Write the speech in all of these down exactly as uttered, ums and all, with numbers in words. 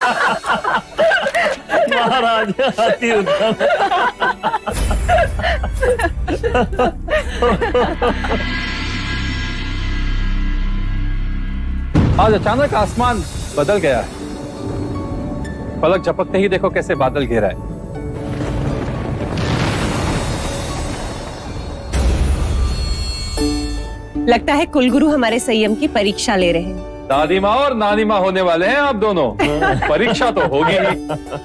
महाराज अति उत्तम। आज अचानक आसमान बदल गया है। पलक झपकते ही देखो कैसे बादल घेरा है। लगता है कुलगुरु हमारे संयम की परीक्षा ले रहे हैं। दादी माँ और नानी माँ होने वाले हैं आप दोनों। परीक्षा तो होगी नहीं।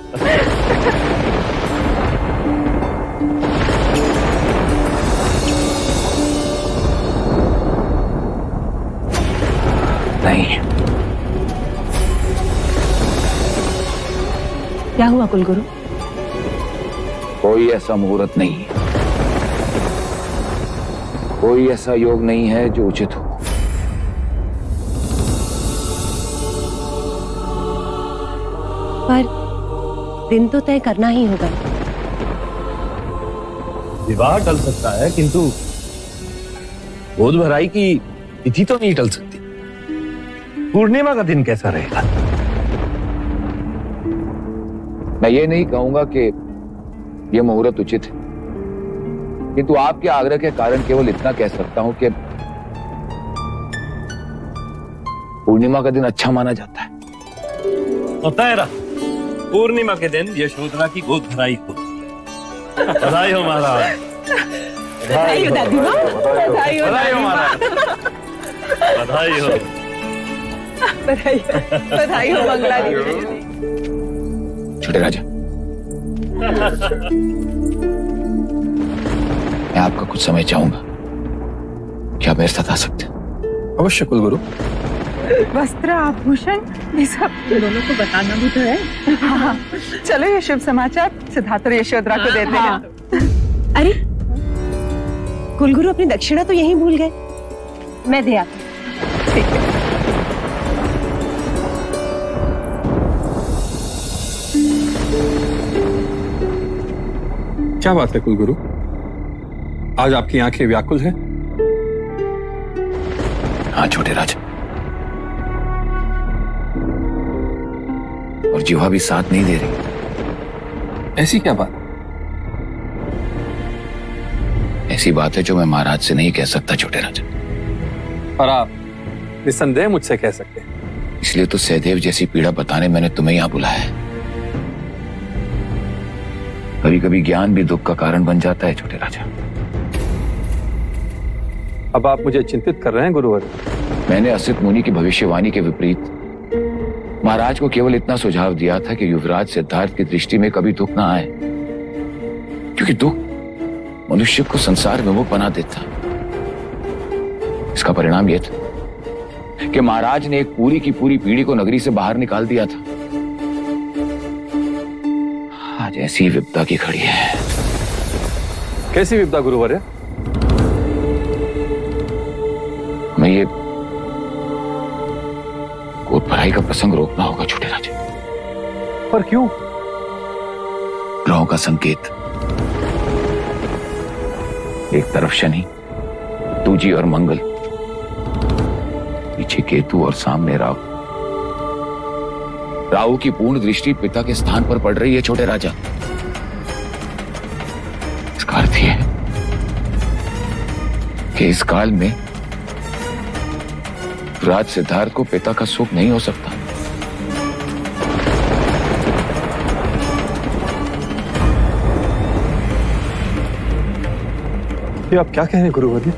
नहीं। क्या हुआ कुलगुरु? कोई ऐसा मुहूर्त नहीं है, कोई ऐसा योग नहीं है जो उचित हो। पर दिन तो तय करना ही होगा। विवाह टल सकता है किंतु गोद भराई की तिथि तो नहीं टल सकती। पूर्णिमा का दिन कैसा रहेगा? मैं ये नहीं कहूंगा कि यह मुहूर्त उचित है, किंतु आपके आग्रह के कारण केवल इतना कह सकता हूं कि पूर्णिमा का दिन अच्छा माना जाता है। तो तय रहा, पूर्णिमा के दिन यशोधरा की गोद भराई हो। बधाई हो महाराज। बधाई हो दादी माँ। बधाई हो बधाई हो महाराज। बधाई हो। बधाई हो। बधाई हो मंगला दीदी। छोटे राजा, मैं आपका कुछ समय चाहूंगा, क्या मेरे साथ आ सकते हैं? अवश्य कुलगुरु। वस्त्र आभूषण ये सब दोनों को बताना भी तो है। हाँ, चलो ये शुभ समाचार सिद्धार्थ और यशोधरा को देते हैं। अरे कुलगुरु अपनी दक्षिणा तो यहीं भूल गए। मैं दे आती। ठीक है। क्या बात है कुलगुरु, आज आपकी आंखें व्याकुल हैं? हाँ छोटे राजा, और जीवा भी साथ नहीं दे रही। ऐसी क्या बात? ऐसी बात है जो मैं महाराज से नहीं कह सकता छोटे राजा। और आप निस्संदेह मुझसे कह सकते हैं। इसलिए तो सहदेव जैसी पीड़ा बताने मैंने तुम्हें यहां बुलाया है। कभी कभी ज्ञान भी दुख का कारण बन जाता है छोटे राजा। अब आप मुझे चिंतित कर रहे हैं गुरुवर। मैंने असित मुनि की भविष्यवाणी के विपरीत महाराज को केवल इतना सुझाव दिया था कि युवराज सिद्धार्थ की दृष्टि में कभी दुख ना आए, क्योंकि दुख मनुष्य को संसार विमुख बना देता। इसका परिणाम यह था कि महाराज ने एक पूरी की पूरी पीढ़ी को नगरी से बाहर निकाल दिया था। आज ऐसी विपदा की घड़ी है। कैसी विपदा गुरुवर? मैं ये गोद भराई का प्रसंग रोकना होगा छोटे राजा। पर क्यों? ग्रहों का संकेत, एक तरफ शनि, दूजी और मंगल, पीछे केतु और सामने राहु। राहु की पूर्ण दृष्टि पिता के स्थान पर पड़ रही है छोटे राजा। इसका अर्थ यह है कि इस काल में राज सिद्धार्थ को पिता का सुख नहीं हो सकता। ये आप क्या कह रहे हैं गुरुवर्य?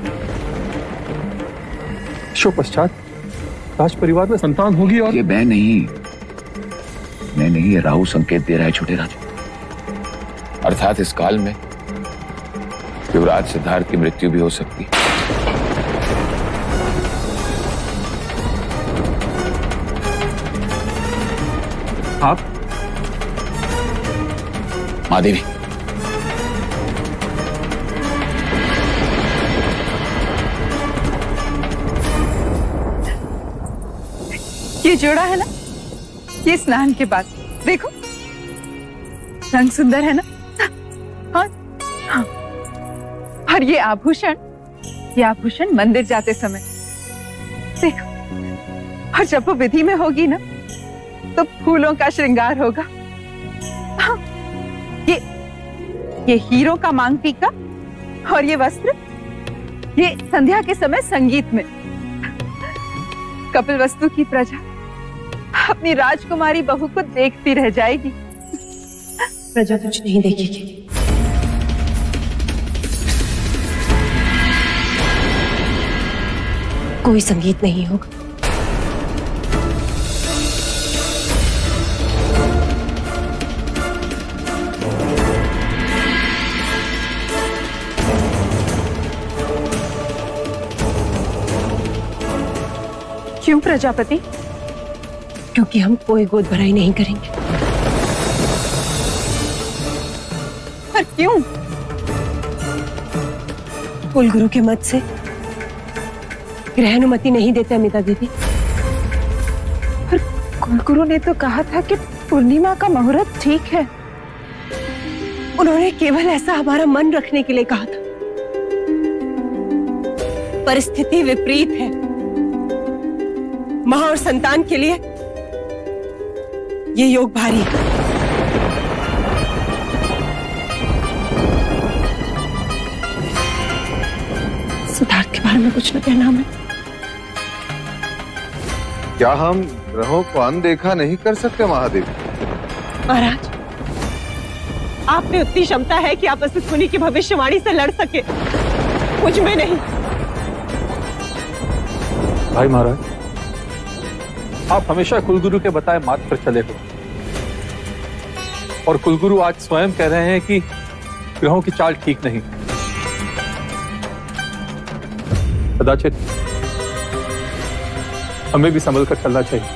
शो पश्चात राज परिवार में संतान होगी और ये मैं नहीं मैं नहीं ये राहु संकेत दे रहा है छोटे राजा। अर्थात इस काल में युवराज सिद्धार्थ की मृत्यु भी हो सकती है। आप? महादेवी, ये जोड़ा है ना, ये स्नान के बाद देखो रंग सुंदर है ना। हाँ, हाँ। और ये आभूषण, ये आभूषण मंदिर जाते समय देखो, और जब वो विधि में होगी ना तो फूलों का श्रृंगार होगा। हाँ, ये ये हीरो का मांग टीका और ये वस्त्र, ये संध्या के समय संगीत में कपिलवस्तु की प्रजा अपनी राजकुमारी बहू को देखती रह जाएगी। प्रजा कुछ नहीं देखेगी। कोई संगीत नहीं होगा। क्यों प्रजापति? क्योंकि हम कोई गोद भराई नहीं करेंगे। पर क्यों? कुलगुरु के मत से ग्रहनुमति नहीं देते अमिता दीदी। पर कुलगुरु ने तो कहा था कि पूर्णिमा का मुहूर्त ठीक है। उन्होंने केवल ऐसा हमारा मन रखने के लिए कहा था। परिस्थिति विपरीत है। मां और संतान के लिए ये योग भारी है। सिद्धार्थ के बारे में कुछ न कहना हमें। क्या हम ग्रहों को अनदेखा नहीं कर सकते महादेव? महाराज, आप में उतनी क्षमता है कि आप असित मुनि की भविष्यवाणी से लड़ सके, मुझ में नहीं। भाई महाराज, आप हमेशा कुलगुरु के बताए मार्ग पर चले हो और कुलगुरु आज स्वयं कह रहे हैं कि ग्रहों की चाल ठीक नहीं। कदाचित हमें भी संभल कर चलना चाहिए,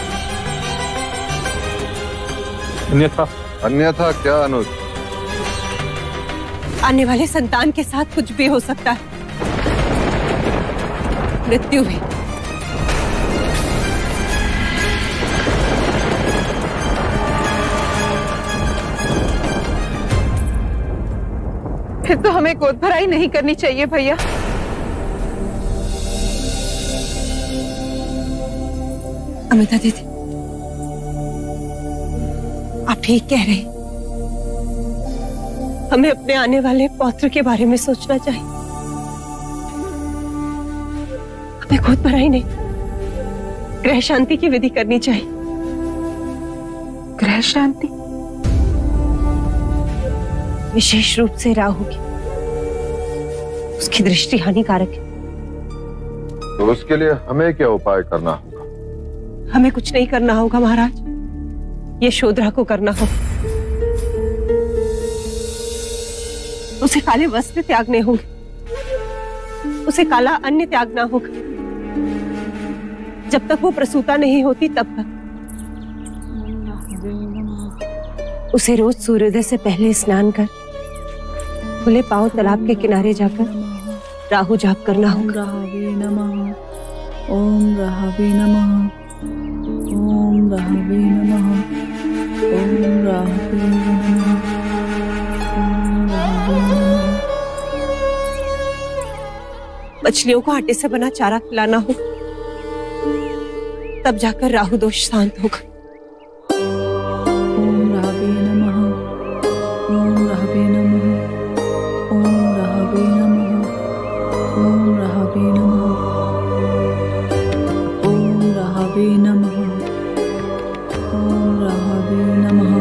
अन्यथा अन्यथा क्या अनुज? आने वाले संतान के साथ कुछ भी हो सकता है, मृत्यु भी। फिर तो हमें गोद भराई नहीं करनी चाहिए भैया। अमिता दीदी, आप ठीक कह रहे हैं। हमें अपने आने वाले पौत्र के बारे में सोचना चाहिए। हमें गोद भराई नहीं, ग्रह शांति की विधि करनी चाहिए। ग्रह शांति? विशेष रूप से राहु की। उसकी दृष्टि हानिकारक है। तो उसके लिए हमें क्या उपाय करना होगा? हमें कुछ नहीं करना होगा महाराज, ये शोधरा को करना होगा। उसे काले वस्त्र त्यागने होंगे, उसे काला अन्न त्यागना होगा। जब तक वो प्रसूता नहीं होती तब तक उसे रोज सूर्योदय से पहले स्नान कर खुले पांव तालाब के किनारे जाकर राहु जाप करना होगा। ओम राहवे नमः, ओम राहवे नमः, ओम राहवे नमः, ओम राहवे नमः। मछलियों को आटे से बना चारा खिलाना हो, तब जाकर राहु दोष शांत होगा। ओम राहवे नमः, ओम राहवे नमः, ओम राहवे नमः, ओम राहवे नमः, ओम राहवे नमः, ओम राहवे नमः,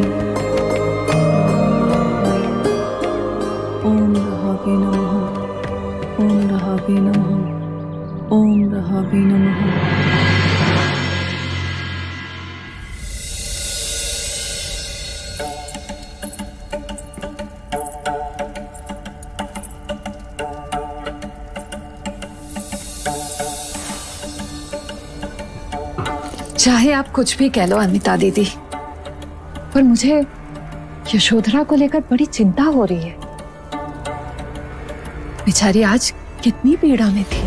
ओम राहवे नमः, ओम राहवे नमः, ओम राहवे नमः। चाहे आप कुछ भी कह लो अमिता दीदी, पर मुझे यशोधरा को लेकर बड़ी चिंता हो रही है। बेचारी आज कितनी पीड़ा में थी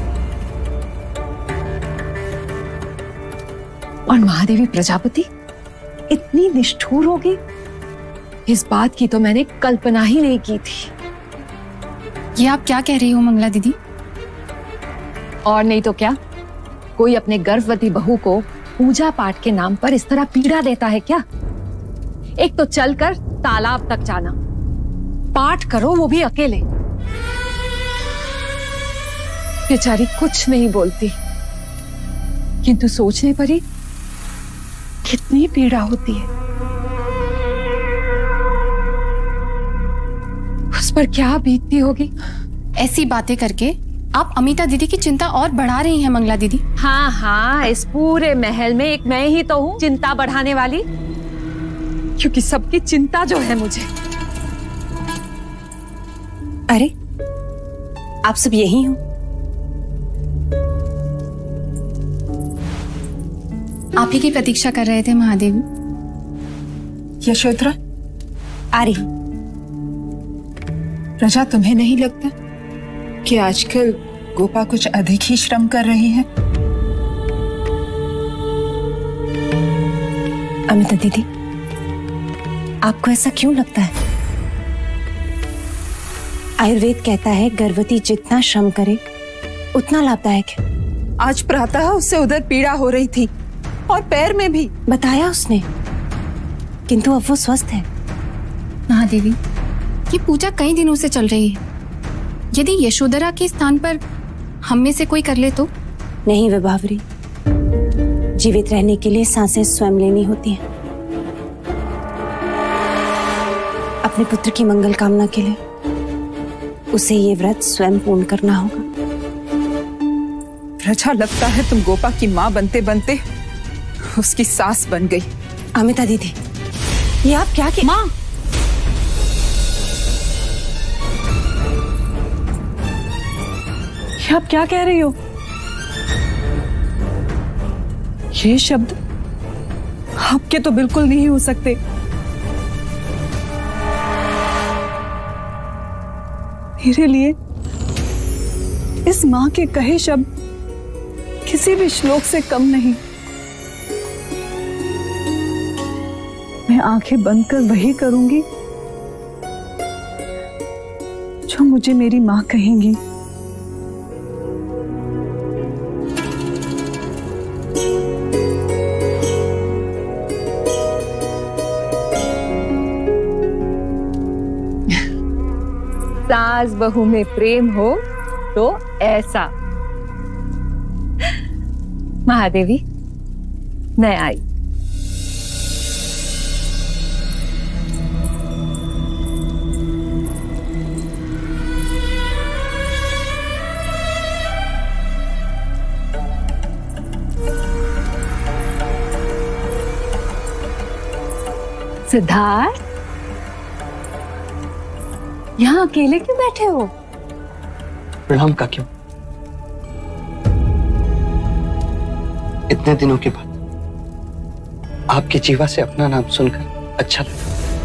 और महादेवी प्रजापति इतनी निष्ठुर होगी, इस बात की तो मैंने कल्पना ही नहीं की थी। ये आप क्या कह रही हो मंगला दीदी? और नहीं तो क्या, कोई अपने गर्भवती बहू को पूजा पाठ के नाम पर इस तरह पीड़ा देता है क्या? एक तो चलकर तालाब तक जाना, पाठ करो वो भी अकेले। बेचारी कुछ नहीं बोलती, किंतु सोचने पर ही कितनी पीड़ा होती है। उस पर क्या बीतती होगी। ऐसी बातें करके आप अमिता दीदी की चिंता और बढ़ा रही हैं मंगला दीदी। हाँ हाँ, इस पूरे महल में एक मैं ही तो हूँ चिंता बढ़ाने वाली, क्योंकि सबकी चिंता जो है मुझे। अरे आप सब यही हो? आप ही की प्रतीक्षा कर रहे थे महादेवी। यशोधरा, आ रही। प्रजा, तुम्हें नहीं लगता कि आजकल गोपा कुछ अधिक ही श्रम कर रही है? अमिता दीदी, आपको ऐसा क्यों लगता है? आयुर्वेद कहता है गर्भवती जितना श्रम करे उतना लाभदायक है। आज प्रातः उससे उधर पीड़ा हो रही थी और पैर में भी। बताया उसने, किंतु अब वो स्वस्थ है। महादेवी, ये पूजा कई दिनों से चल रही है। यदि यशोधरा के स्थान पर हम में से कोई कर ले तो? नहीं विभावरी, जीवित रहने के लिए सांसें स्वयं लेनी होती हैं। अपने पुत्र की मंगल कामना के लिए उसे ये व्रत स्वयं पूर्ण करना होगा। प्रजा, लगता है तुम गोपा की माँ बनते बनते उसकी सास बन गई। अमिता दीदी, ये आप क्या कि... माँ, ये आप क्या कह रही हो? ये शब्द आपके तो बिल्कुल नहीं हो सकते। मेरे लिए इस मां के कहे शब्द किसी भी श्लोक से कम नहीं। मैं आंखें बंद कर वही करूंगी जो मुझे मेरी मां कहेंगी। सास बहू में प्रेम हो तो ऐसा। महादेवी, मैं आई। सिद्धार्थ, यहाँ अकेले क्यों बैठे हो? प्रणाम काकी। इतने दिनों के बाद आपके जीवा से अपना नाम सुनकर अच्छा लगा।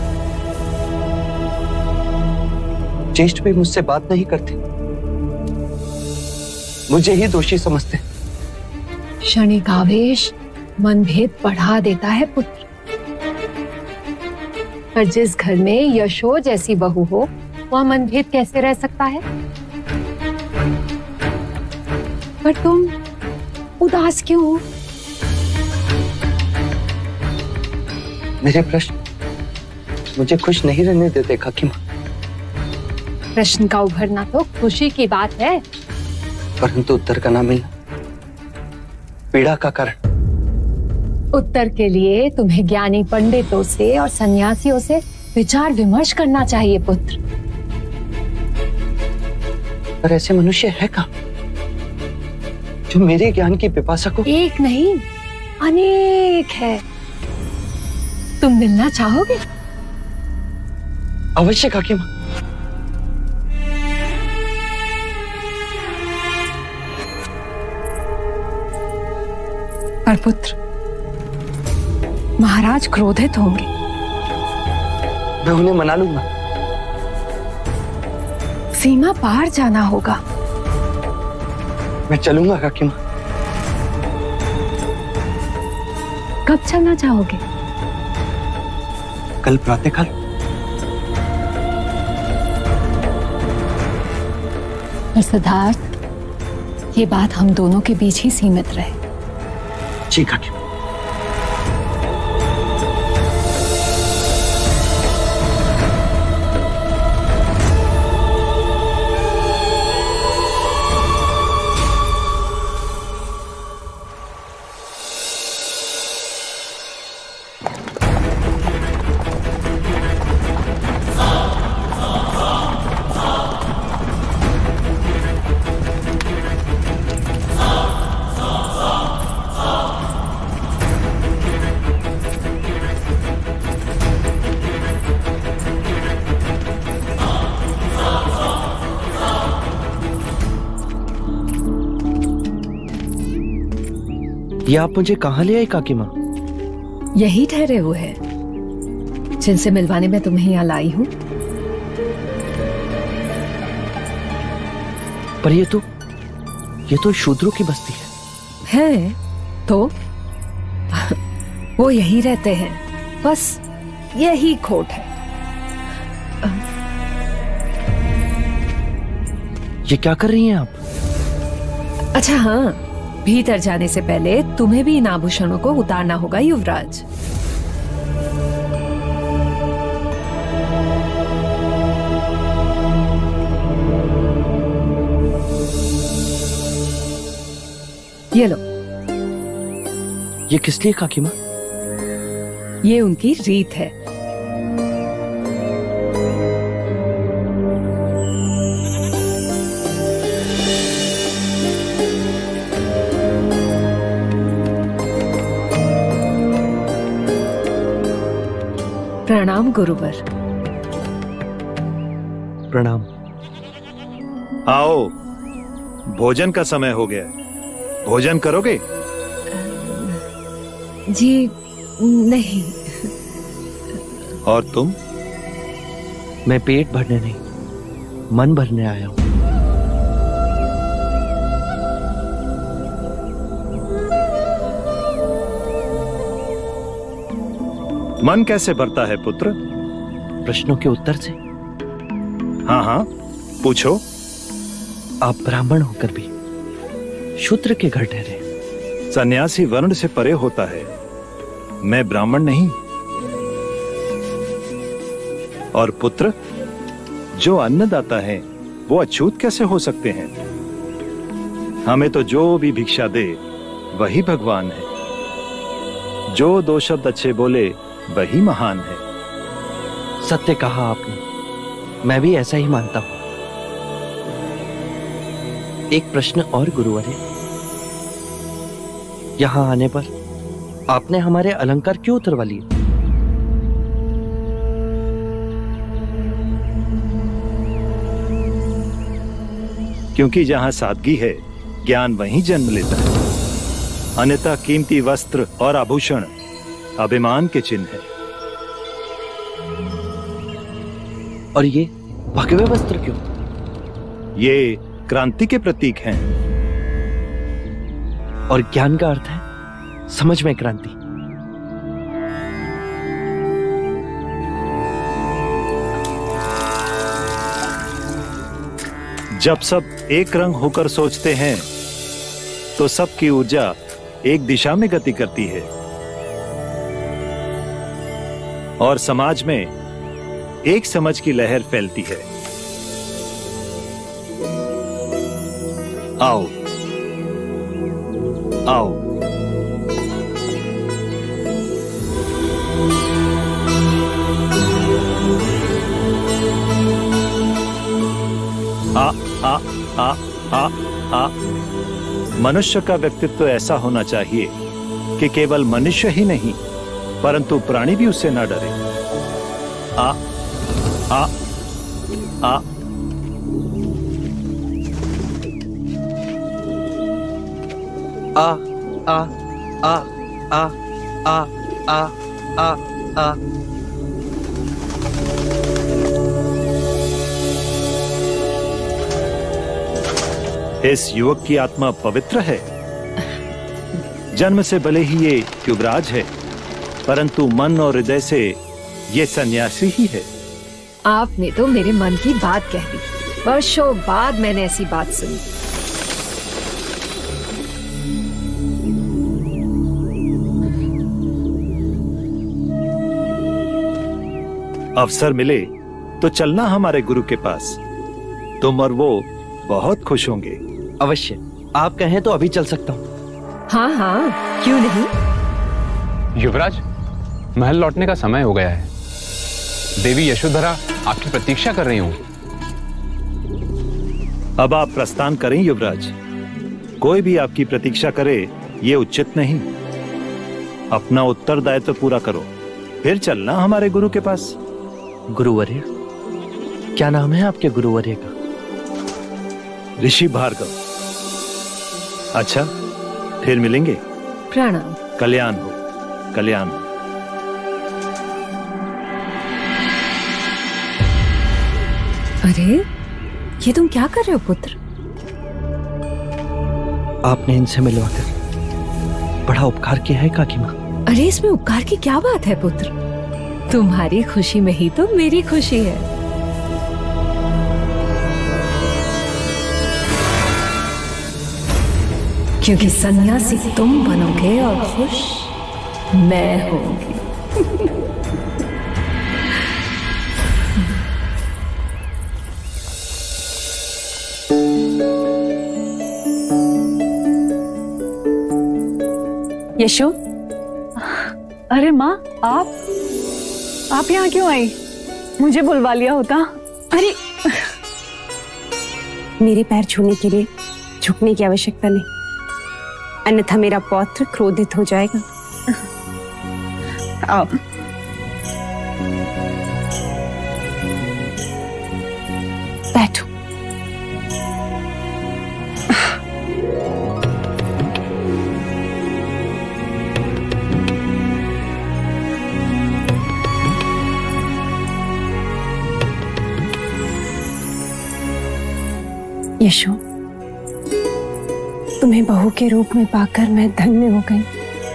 ज्येष्ठ भी मुझसे बात नहीं करते, मुझे ही दोषी समझते। क्षणिक आवेश मनभेद बढ़ा देता है पुत्र, पर जिस घर में यशो जैसी बहू हो वह मनभेद कैसे रह सकता है? पर तुम उदास क्यों हो? मेरे प्रश्न मुझे खुश नहीं रहने देते काकी माँ। प्रश्न का उभरना तो खुशी की बात है, परंतु उत्तर का ना मिलना पीड़ा का कारण। उत्तर के लिए तुम्हें ज्ञानी पंडितों से और सन्यासियों से विचार विमर्श करना चाहिए पुत्र। पर ऐसे मनुष्य है कहाँ जो मेरे ज्ञान की पिपासा को... एक नहीं अनेक है। तुम मिलना चाहोगे? अवश्य काकी माँ। पर पुत्र, महाराज क्रोधित होंगे। मैं उन्हें मना लूंगा। सीमा पार जाना होगा। मैं चलूंगा काकी माँ। कब चलना चाहोगे? कल प्रातःकाल। पर सिद्धार्थ, ये बात हम दोनों के बीच ही सीमित रहे। जी काकी माँ। ये आप मुझे कहाँ ले आई काकी माँ? यही ठहरे हुए हैं जिनसे मिलवाने में तुम्हें यहाँ लाई हूँ। पर ये तो ये तो शूद्रों की बस्ती है। है तो वो यही रहते हैं, बस यही खोट है। ये क्या कर रही हैं आप? अच्छा हाँ, भीतर जाने से पहले तुम्हें भी इन आभूषणों को उतारना होगा युवराज। ये लो। ये किस लिए काकी माँ? ये उनकी रीत है। प्रणाम गुरुवर। प्रणाम। आओ, भोजन का समय हो गया, भोजन करोगे? जी नहीं। और तुम? मैं पेट भरने नहीं, मन भरने आया हूं। मन कैसे भरता है पुत्र? प्रश्नों के उत्तर से। हाँ हाँ, पूछो। आप ब्राह्मण होकर भी शूद्र के घर ठहरे। सन्यासी वर्ण से परे होता है, मैं ब्राह्मण नहीं। और पुत्र, जो अन्नदाता है वो अछूत कैसे हो सकते हैं? हमें तो जो भी भिक्षा दे वही भगवान है। जो दो शब्द अच्छे बोले वही महान है। सत्य कहा आपने, मैं भी ऐसा ही मानता हूं। एक प्रश्न और गुरुवर है, यहां आने पर आपने हमारे अलंकार क्यों उतरवा लिए? क्योंकि जहां सादगी है ज्ञान वहीं जन्म लेता है। अन्यथा कीमती वस्त्र और आभूषण अभिमान के चिन्ह है। और ये भगवे वस्त्र क्यों? ये क्रांति के प्रतीक हैं। और ज्ञान का अर्थ है समझ में क्रांति। जब सब एक रंग होकर सोचते हैं तो सबकी ऊर्जा एक दिशा में गति करती है और समाज में एक समझ की लहर फैलती है। आओ आओ, आ आ आ आ आ मनुष्य का व्यक्तित्व ऐसा होना चाहिए कि केवल मनुष्य ही नहीं परंतु प्राणी भी उससे न डरे। आ आ आ आ आ आ आ आ आ आ आ इस युवक की आत्मा पवित्र है। जन्म से भले ही ये युवराज है परंतु मन और हृदय से ये सन्यासी ही है। आपने तो मेरे मन की बात कह दी। वर्षों बाद मैंने ऐसी बात सुनी। अवसर मिले तो चलना हमारे गुरु के पास, तुम और वो बहुत खुश होंगे। अवश्य, आप कहें तो अभी चल सकता हूँ। हाँ हाँ, क्यों नहीं। युवराज, महल लौटने का समय हो गया है। देवी यशोधरा आपकी प्रतीक्षा कर रही हूं। अब आप प्रस्थान करें युवराज। कोई भी आपकी प्रतीक्षा करे ये उचित नहीं। अपना उत्तरदायित्व पूरा करो, फिर चलना हमारे गुरु के पास। गुरुवर्य? क्या नाम है आपके गुरुवर्य का? ऋषि भार्गव। अच्छा, फिर मिलेंगे। प्रणाम। कल्याण हो, कल्याण हो। अरे ये तुम क्या कर रहे हो पुत्र? आपने इनसे मिलवाकर बड़ा उपकार किया है काकी माँ। अरे इसमें उपकार की क्या बात है पुत्र? तुम्हारी खुशी में ही तो मेरी खुशी है। क्योंकि सन्यासी तुम बनोगे और खुश मैं होंगी। यशो, अरे माँ, आप आप यहाँ क्यों आई? मुझे बुलवा लिया होता। अरे मेरे पैर छूने के लिए झुकने की आवश्यकता नहीं, अन्यथा मेरा पौत्र क्रोधित हो जाएगा। आओ। बैठो। यशो, तुम्हें बहू के रूप में पाकर मैं धन्य हो गई।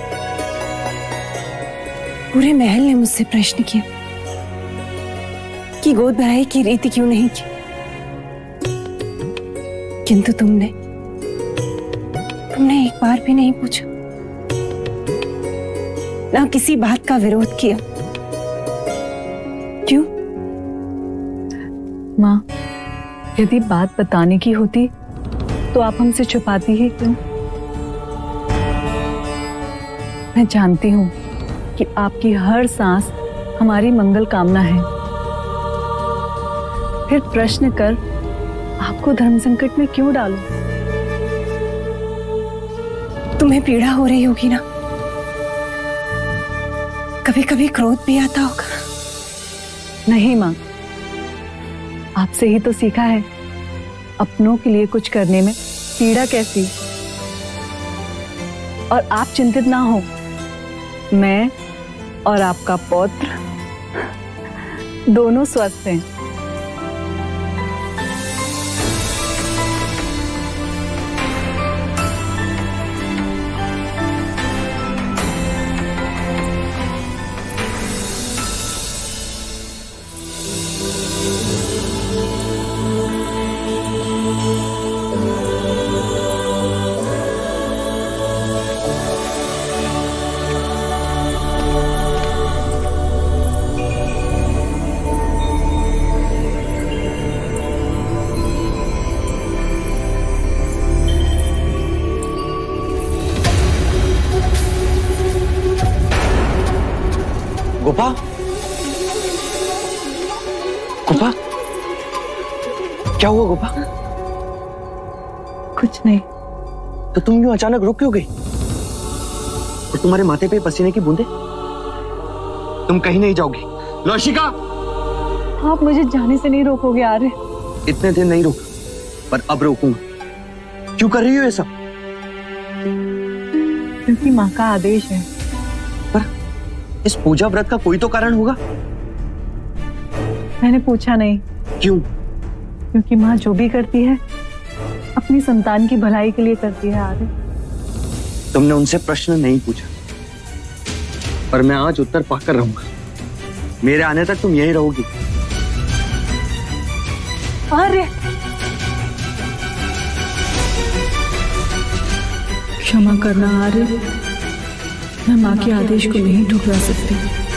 पूरे महल ने मुझसे प्रश्न किया कि गोद भराई की रीति क्यों नहीं की, किंतु तुमने तुमने एक बार भी नहीं पूछा, ना किसी बात का विरोध किया। क्यों? माँ, यदि बात बताने की होती तो आप हमसे छुपाती ही क्यों? मैं जानती हूँ कि आपकी हर सांस हमारी मंगल कामना है, फिर प्रश्न कर आपको धर्म संकट में क्यों डालूं? तुम्हें पीड़ा हो रही होगी ना, कभी कभी क्रोध भी आता होगा। नहीं माँ, आपसे ही तो सीखा है अपनों के लिए कुछ करने में पीड़ा कैसी। और आप चिंतित ना हो, मैं और आपका पौत्र दोनों स्वस्थ हैं। गोपा, गोपा, क्या हुआ गोपा? कुछ नहीं। तो तुम यूं अचानक रुक क्यों गई? और तुम्हारे माथे पे पसीने की बूंदे? तुम कहीं नहीं जाओगी। लौशिका, आप मुझे जाने से नहीं रोकोगे आर्य? इतने दिन नहीं रोका, पर अब रोकूंगा। क्यों कर रही हो ये सब? क्योंकि माँ का आदेश है। पर इस पूजा व्रत का कोई तो कारण होगा। मैंने पूछा नहीं। क्यों? क्योंकि माँ जो भी करती है अपनी संतान की भलाई के लिए करती है आर्य। तुमने उनसे प्रश्न नहीं पूछा, पर मैं आज उत्तर पाकर रहूंगा। मेरे आने तक तुम यहीं रहोगी। आर्य, क्षमा करना आर्य, मैं माँ के आदेश को नहीं ठुकरा सकती।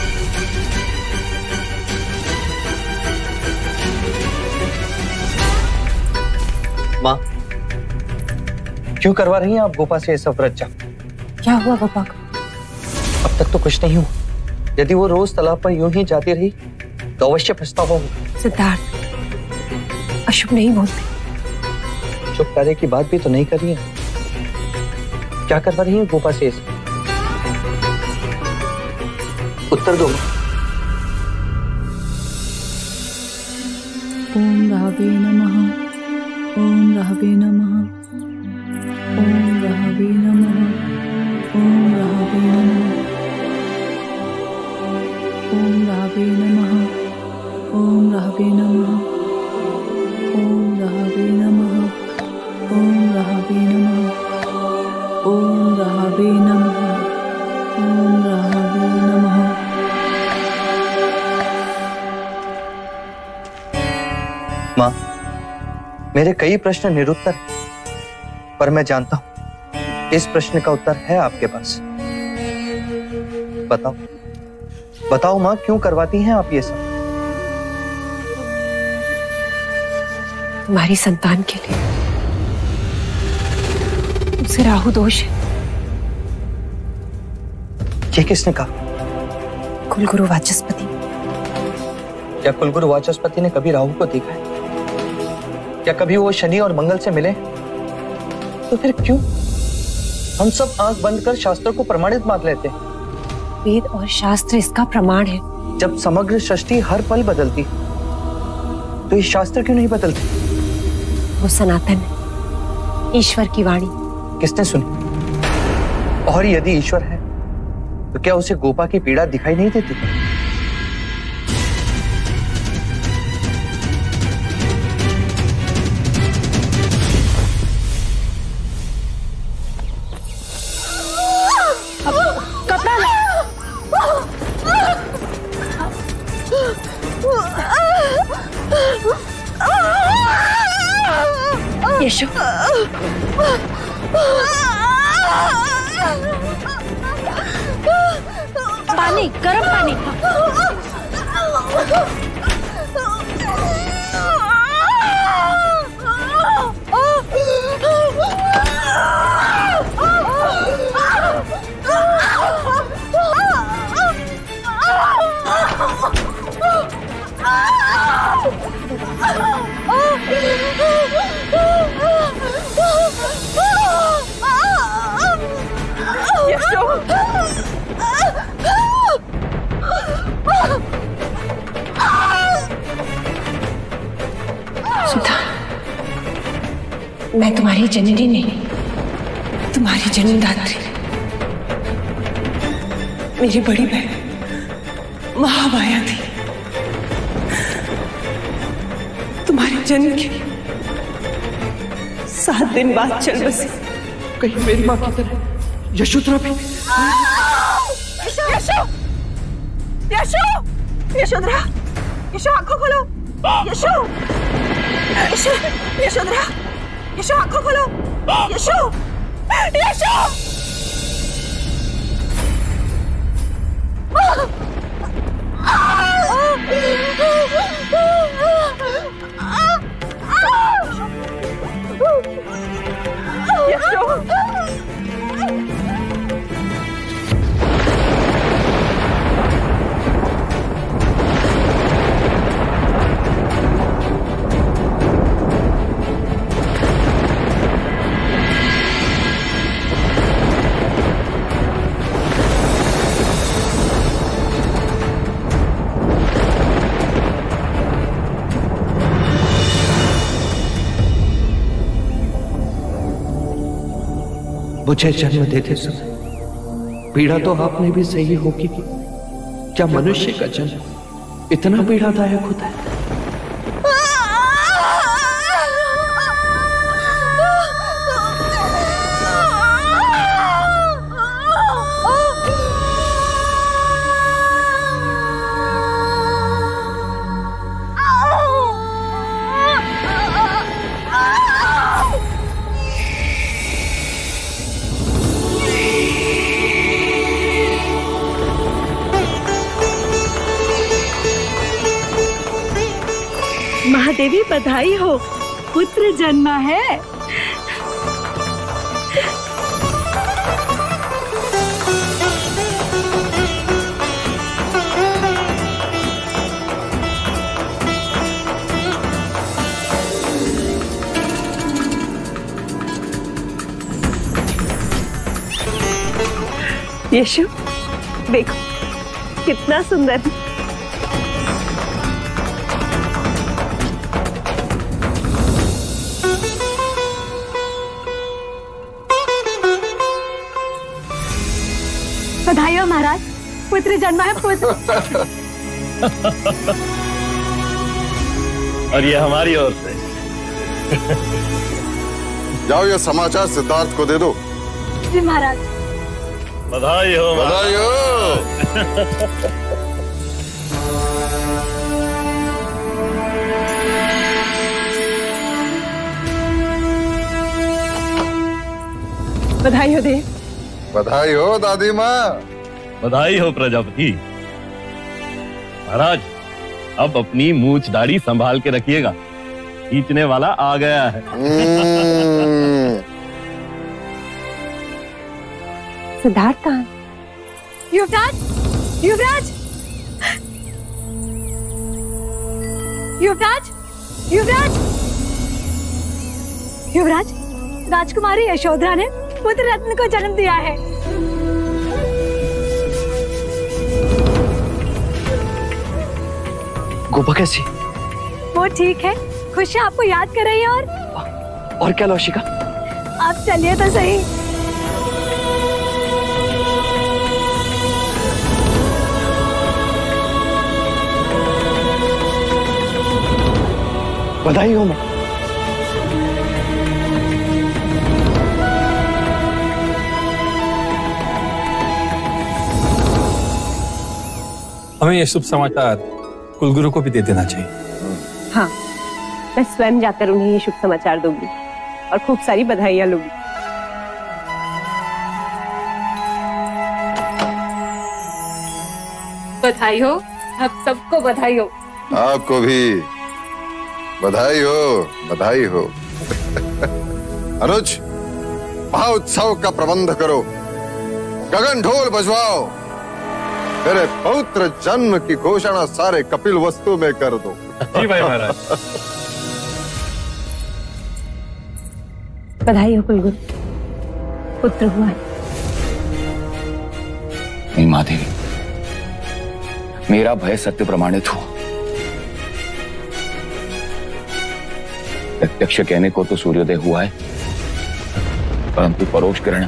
माँ, क्यों करवा रही हैं आप गोपा से ये सब व्रत? क्या हुआ गोपा को? अब तक तो कुछ नहीं हुआ। यदि वो रोज तालाब पर यूं ही जाती रही तो अवश्य पछतावा होगा। सिद्धार्थ, अशुभ नहीं बोलते। शुभ कार्य की बात भी तो नहीं कर रही है। क्या करवा रही है गोपा से? उत्तर दो। ओम राहवे नमः, ओम राहवे नमः, ओम राहवे नमः, ओम ओम राहवे नमः। ओम राहवे नमः। ओम राहवे नमः। ओम राहवे नमः। ओम राहवे नमः। ओम राहवे नमः। माँ, मेरे कई प्रश्न निरुत्तर हैं, पर मैं जानता हूं इस प्रश्न का उत्तर है आपके पास। बताओ बताओ माँ, क्यों करवाती हैं आप ये सब? तुम्हारी संतान के लिए। उसे राहु दोष है। ये किसने कहा? कुलगुरु वाचस्पति। क्या कुलगुरु वाचस्पति ने कभी राहु को देखा है? क्या कभी वो शनि और मंगल से मिले? तो फिर क्यों हम सब आंख बंद कर शास्त्रों को प्रमाणित मान लेते हैं? वेद और शास्त्र इसका प्रमाण है। जब समग्र सृष्टि हर पल बदलती तो ये शास्त्र क्यों नहीं बदलते? वो सनातन है, ईश्वर की वाणी। किसने सुनी? और यदि ईश्वर है तो क्या उसे गोपा की पीड़ा दिखाई नहीं देती? कपड़ा ला। यशो, पानी, गर्म पानी। सुधा, मैं तुम्हारी जननी नहीं, तुम्हारी जन्मदात्री। मेरी बड़ी बहन महामाया थी। तुम्हारे जन्म के सात दिन बाद चल बसी। कहीं मेरी माँ की तरह यशोधरा भी? यशो, यशो, यशोधरा, यशो आंखों खोलो। यशो, यशो, यशोधरा, यशो आंखों खोलो। यशो, यशो। मुझे जन्म देते समय पीड़ा तो आपने भी सही होगी। क्या मनुष्य का जन्म इतना पीड़ादायक होता है? महादेवी बधाई हो, पुत्र जन्मा है। यशु, देखो कितना सुंदर है। बधाई हो महाराज, पुत्र जन्मा है। पुत्र और ये हमारी ओर से। जाओ ये समाचार सिद्धार्थ को दे दो। जी महाराज। बधाई हो बधाई हो। बधाई हो दे। बधाई हो दादी माँ। बधाई हो प्रजापति। महाराज अब अपनी मूछ दाढ़ी संभाल के रखिएगा, खींचने वाला आ गया है। सिद्धार्थ कहाँ है? युवराज, युवराज, युवराज, युवराज, युवराज, राजकुमारी यशोधरा ने पुत्र रत्न को जन्म दिया है। गोपा कैसी? वो ठीक है, खुशी आपको याद कर रही है। और और क्या लौशिका? आप चलिए तो सही। बधाई हो माँ। हमें ये शुभ समाचार कुलगुरु को भी दे देना चाहिए। हाँ, मैं स्वयं जाकर उन्हें ये शुभ समाचार दूंगी और खूब सारी बधाइयां लूंगी। बधाई हो, आप सबको बधाई हो। आपको भी बधाई हो, बधाई हो। अनुज, महोत्सव का प्रबंध करो, गगन ढोल बजवाओ, मेरे पौत्र जन्म की घोषणा सारे कपिल वस्तु में कर दो। जी भाई महाराज। बधाई हो कुलगुरु, पुत्र हुआ है। नहीं माधेवी, मेरा भय सत्य प्रमाणित हुआ। प्रत्यक्ष कहने को तो सूर्योदय हुआ है, परंतु परोक्ष किरण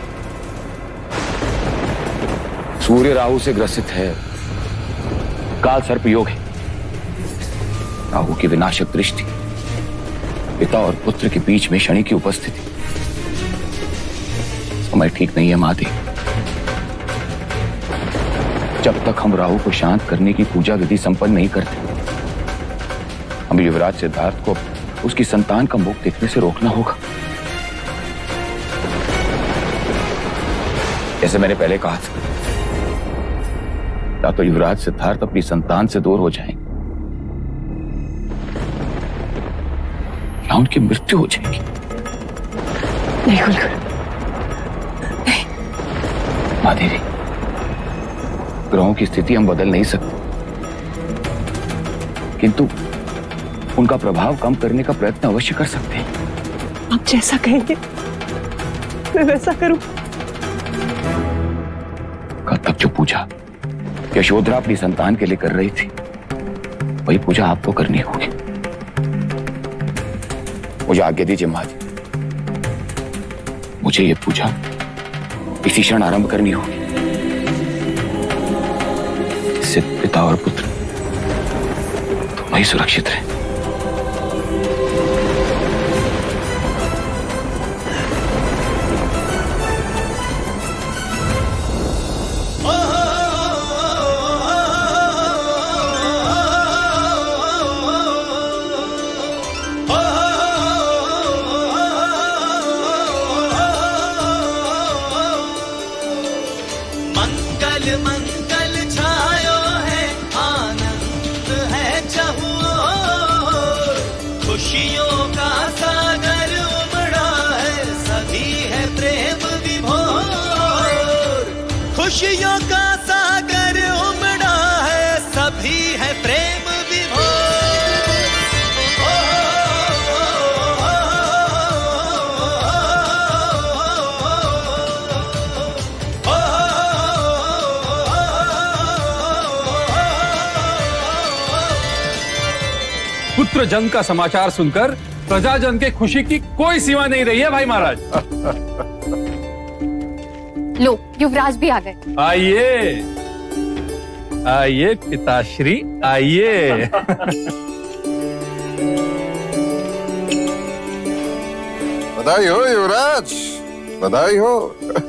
सूर्य राहु से ग्रसित है। काल सर्प योग है। राहु की विनाशक दृष्टि, पिता और पुत्र के बीच में शनि की उपस्थिति। समय ठीक नहीं है माते। जब तक हम राहु को शांत करने की पूजा विधि संपन्न नहीं करते, हम युवराज सिद्धार्थ को उसकी संतान का मुख देखने से रोकना होगा। जैसे मैंने पहले कहा था, या तो युवराज सिद्धार्थ अपनी संतान से दूर हो जाएंगे या उनकी मृत्यु हो जाएगी। नहीं कुलगुरु, माधेवी, ग्रहों की स्थिति हम बदल नहीं सकते, किंतु उनका प्रभाव कम करने का प्रयत्न अवश्य कर सकते हैं। आप जैसा कहेंगे मैं वैसा करूं। कल तक जो पूजा यशोधरा अपनी संतान के लिए कर रही थी, वही पूजा आपको करनी होगी। मुझे आज्ञा दीजिए माँ जी, मुझे ये पूजा इसी क्षण आरंभ करनी होगी। इससे पिता और पुत्र दोनों ही सुरक्षित रहे। खुशियों का सागर उमड़ा है, सभी है प्रेम विभोर। पुत्र जन्म का समाचार सुनकर प्रजाजन के खुशी की कोई सीमा नहीं रही है भाई महाराज। लो, युवराज भी आ गए। आइए आइए पिताश्री आइए। बधाई हो युवराज, बधाई हो।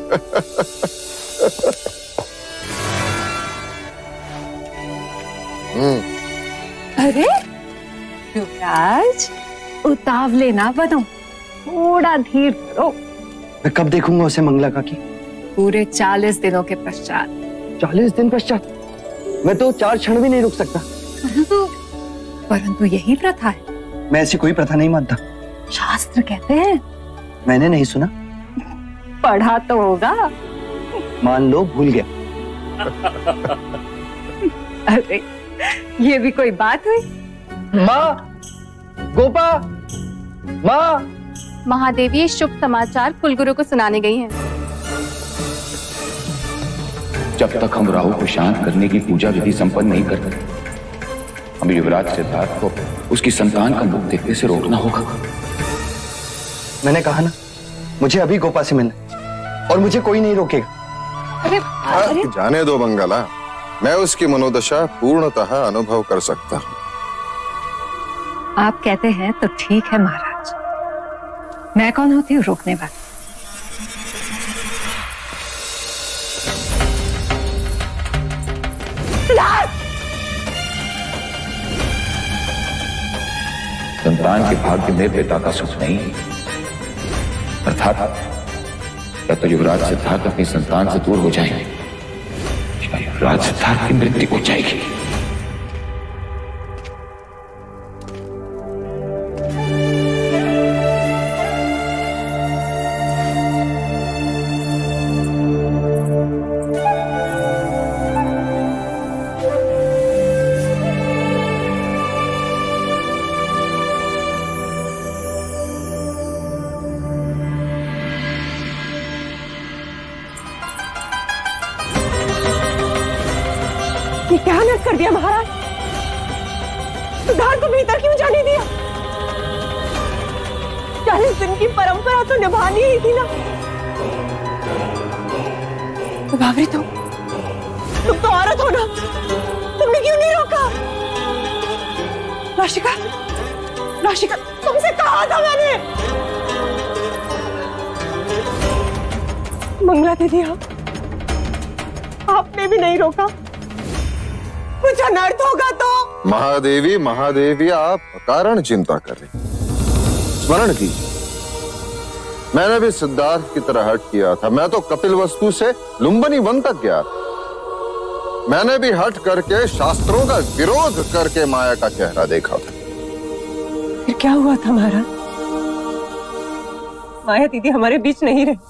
अरे युवराज, उतावले ना बनो, थोड़ा धीर करो। मैं कब देखूंगा उसे मंगला काकी? पूरे चालीस दिनों के पश्चात। चालीस दिन पश्चात? मैं तो चार क्षण भी नहीं रुक सकता। परंतु यही प्रथा है। मैं ऐसी कोई प्रथा नहीं मानता। शास्त्र कहते हैं। मैंने नहीं सुना। पढ़ा तो होगा। मान लो भूल गया। अरे ये भी कोई बात हुई? माँ, गोपा, माँ। महादेवी ये शुभ समाचार कुलगुरु को सुनाने गई हैं। जब तक हम राहु को शांत करने की पूजा विधि संपन्न नहीं करते, हमें युवराज सिद्धार्थ को उसकी संतान का मुख देखने से रोकना होगा। मैंने कहा ना, मुझे अभी गोपा से मिलना, और मुझे कोई नहीं रोकेगा। अरे, अरे। जाने दो मंगला, मैं उसकी मनोदशा पूर्णतः अनुभव कर सकता हूँ। आप कहते हैं तो ठीक है महाराज, मैं कौन होती हूँ रोकने वाली? संतान के भाग्य में पिता का सुख नहीं, अर्थात या तो युवराज सिद्धार्थ अपनी संतान से दूर हो जाएंगे या युवराज सिद्धार्थ की मृत्यु हो जाएगी। ये क्या नक कर दिया महाराज? सिद्धार्थ को भीतर क्यों जाने दिया? चालीस दिन की परंपरा तो निभानी ही थी ना। बाबरी, तुम तुम तो औरत हो ना, तुमने क्यों नहीं रोका? राशिका, राशिका, तुमसे कहा था मैंने। मंगला दीदी, आपने भी नहीं रोका, कुछ अनर्थ होगा तो। महादेवी, महादेवी, आप कारण चिंता कर रही। स्मरण कीजिए, मैंने भी सिद्धार्थ की तरह हट किया था। मैं तो कपिल वस्तु से लुम्बिनी वन तक गया था। मैंने भी हट करके शास्त्रों का विरोध करके माया का चेहरा देखा था। फिर क्या हुआ था महाराज? माया दीदी हमारे बीच नहीं रहे।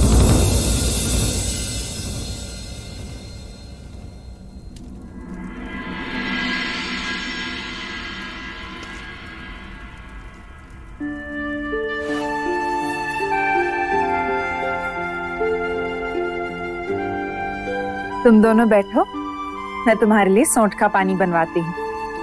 तुम दोनों बैठो, मैं तुम्हारे लिए सौंठ का पानी बनवाती हूँ।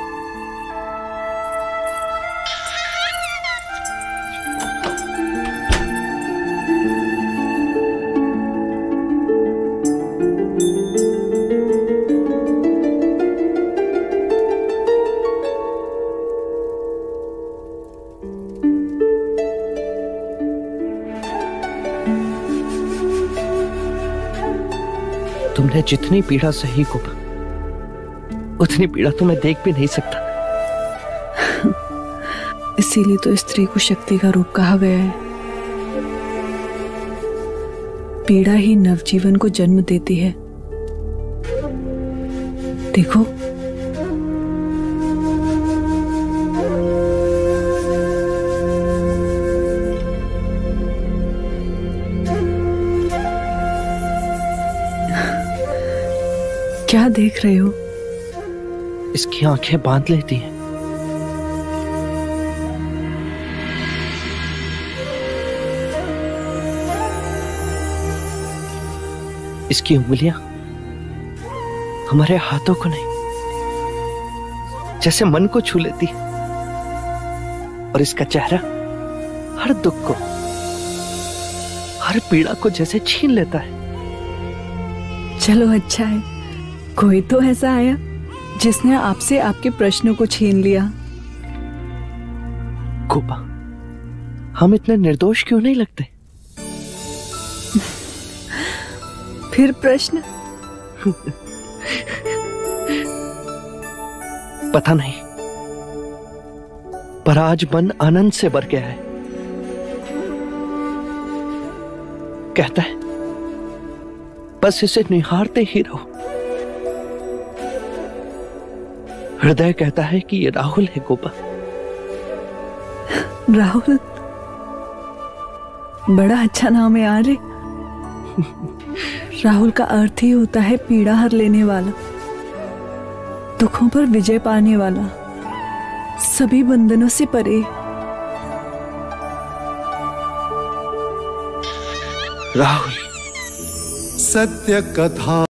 तुमने जितनी पीड़ा सही को उतनी पीड़ा तो मैं देख भी नहीं सकता। इसीलिए तो स्त्री को शक्ति का रूप कहा गया है। पीड़ा ही नवजीवन को जन्म देती है। देखो, क्या देख रहे हो? इसकी आंखें बांध लेती हैं। इसकी उंगलियां हमारे हाथों को नहीं, जैसे मन को छू लेती है। और इसका चेहरा हर दुख को, हर पीड़ा को जैसे छीन लेता है। चलो अच्छा है, कोई तो ऐसा आया जिसने आपसे आपके प्रश्नों को छीन लिया। गोपा, हम इतने निर्दोष क्यों नहीं लगते? फिर प्रश्न? पता नहीं, पर आज मन आनंद से भर गया है। कहता है बस इसे निहारते ही रहो। हृदय कहता है कि ये राहुल है गोपा। राहुल बड़ा अच्छा नाम है यार। राहुल का अर्थ ही होता है पीड़ा हर लेने वाला, दुखों पर विजय पाने वाला, सभी बंधनों से परे। राहुल सत्य कथा